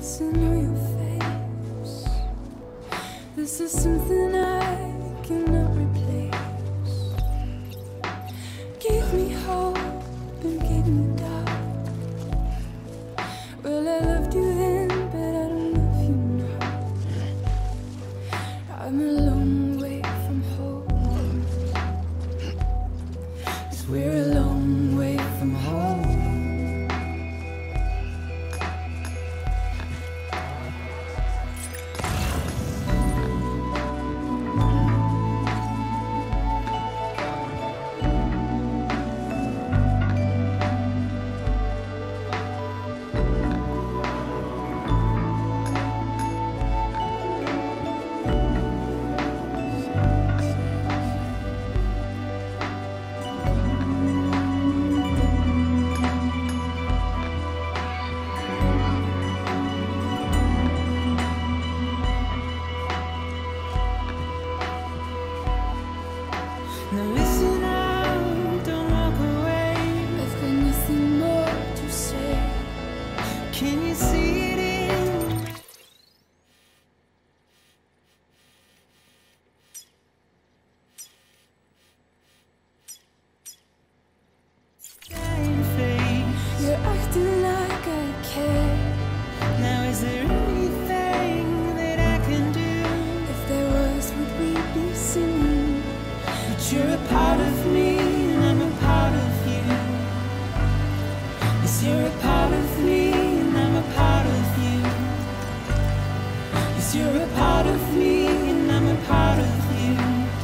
dancing on your face. This is something I cannot replace. Give me hope and give me doubt. Well, I loved you then, but I don't love you now. I'm a long way from home, 'cause we're a long way from home. Now listen out, don't walk away. I've got nothing more to say. Can you see it in? You're acting like I care. Now is there anything that I can do? If there was, would we be singing? But you're a part of me and I'm a part of you. Yes, you're a part of me and I'm a part of you. Yes, you're a part of me and I'm a part of you.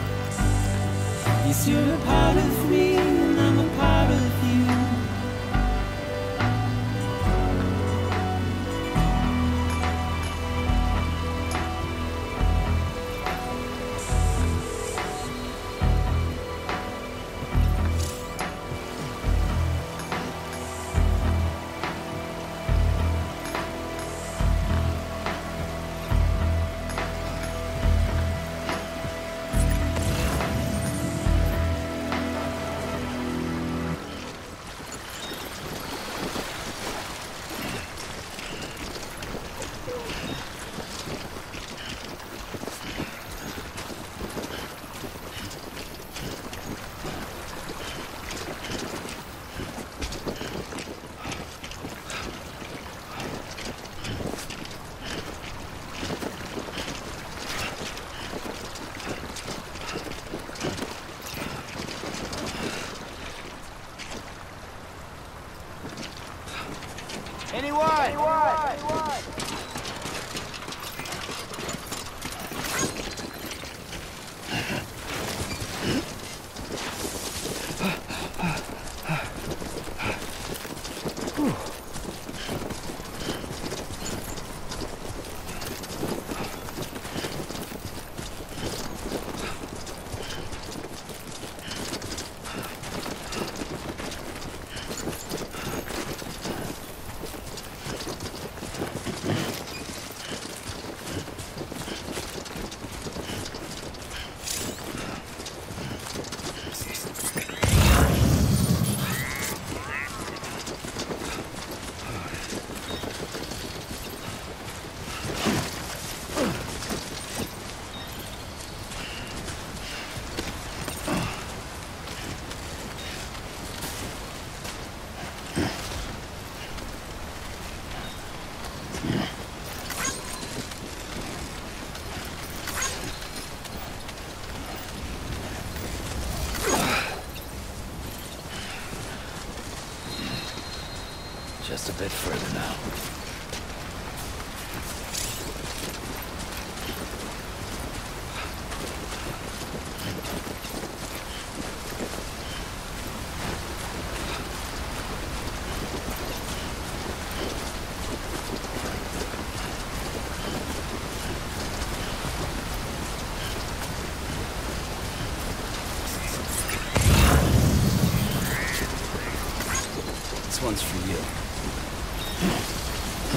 Yes, you're a part of me and I'm a part of you. Anyone? Just a bit further now. This one's for you.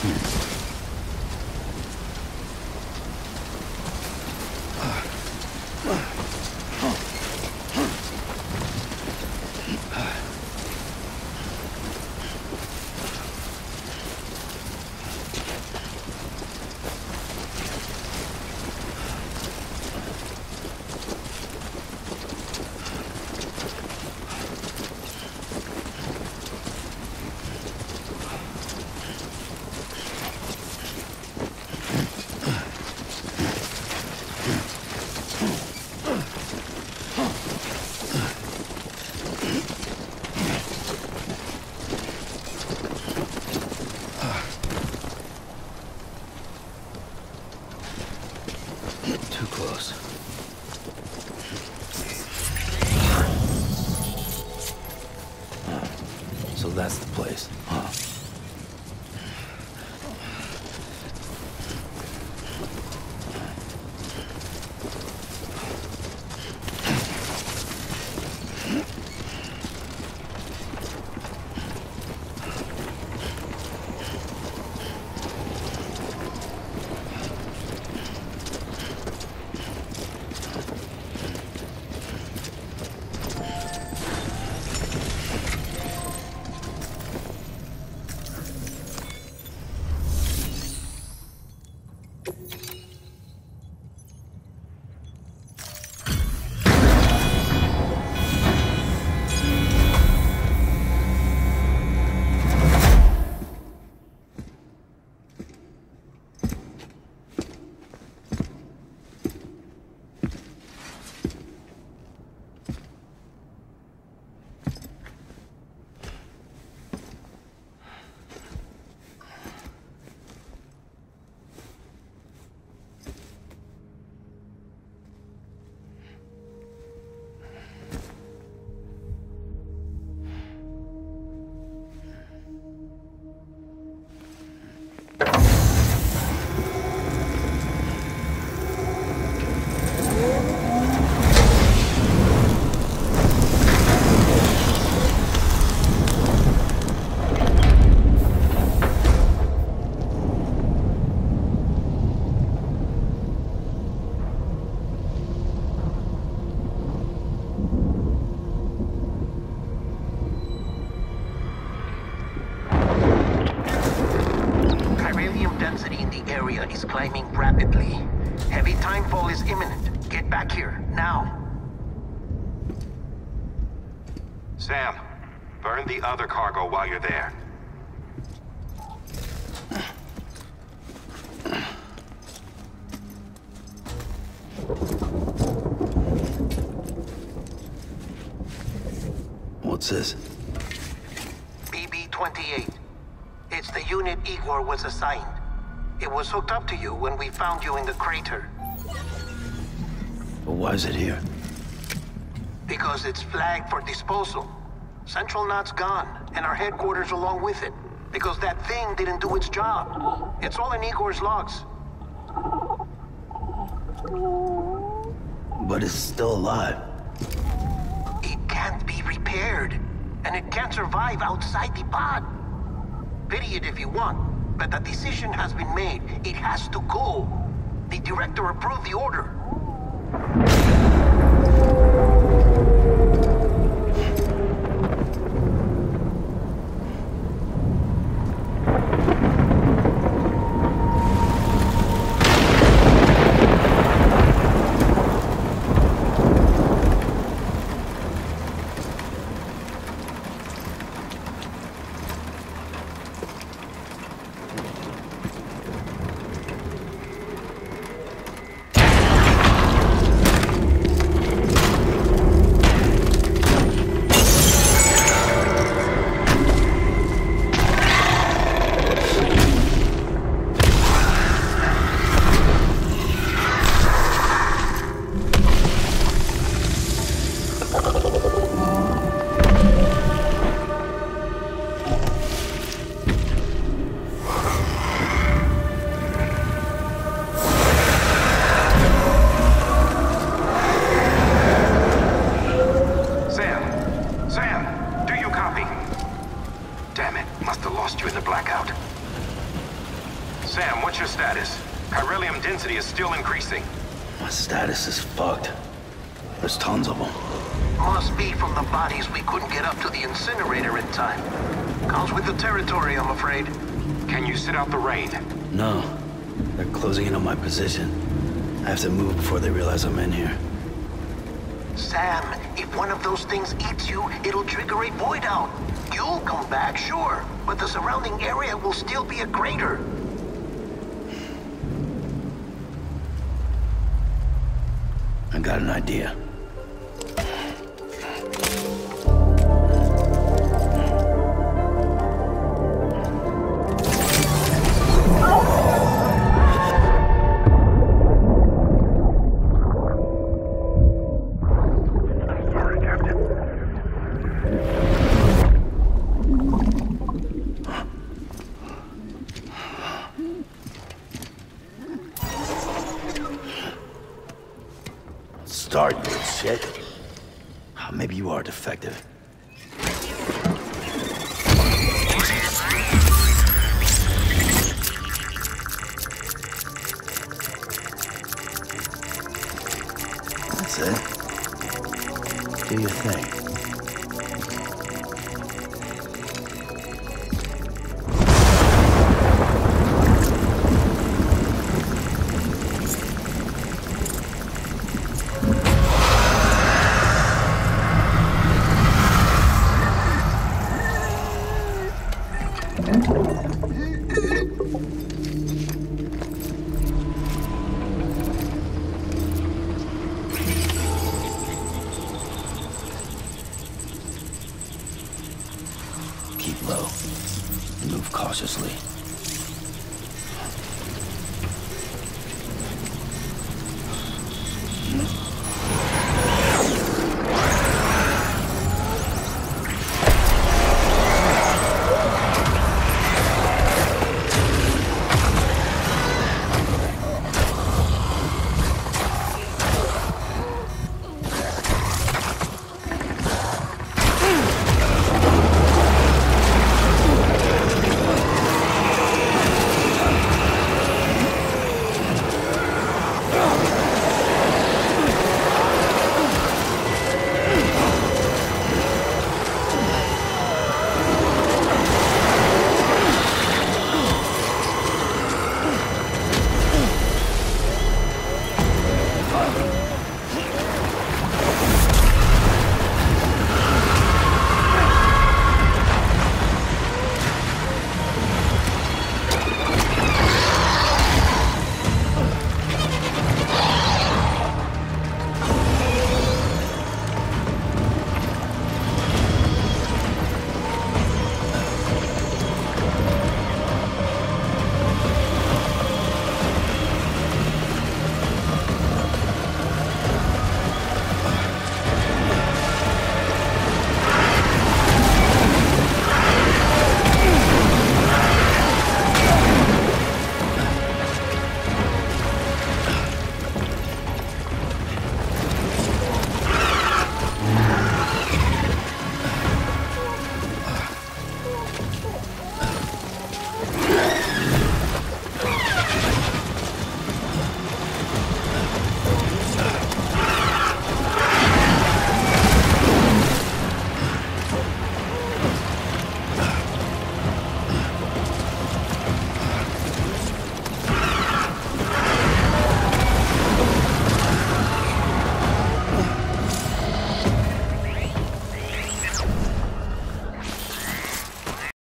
So that's the place, huh? Density in the area is climbing rapidly. Heavy timefall is imminent. Get back here, now. Sam, burn the other cargo while you're there. What's this? BB-28. It's the unit Igor was assigned. It was hooked up to you when we found you in the crater. But why is it here? Because it's flagged for disposal. Central Knot's gone, and our headquarters along with it. Because that thing didn't do its job. It's all in Igor's logs. But it's still alive. It can't be repaired, and it can't survive outside the pod. Pity it if you want, but the decision has been made. It has to go. The director approved the order. Sam, what's your status? Chiralium density is still increasing. My status is fucked. There's tons of them. Must be from the bodies we couldn't get up to the incinerator in time. Comes with the territory, I'm afraid. Can you sit out the rain? No. They're closing in on my position. I have to move before they realize I'm in here. Sam, if one of those things eats you, it'll trigger a void out. You'll come back, sure, but the surrounding area will still be a crater. I got an idea. Start, you shit. Maybe you are defective. That's it. Do your thing. Keep low. Move cautiously.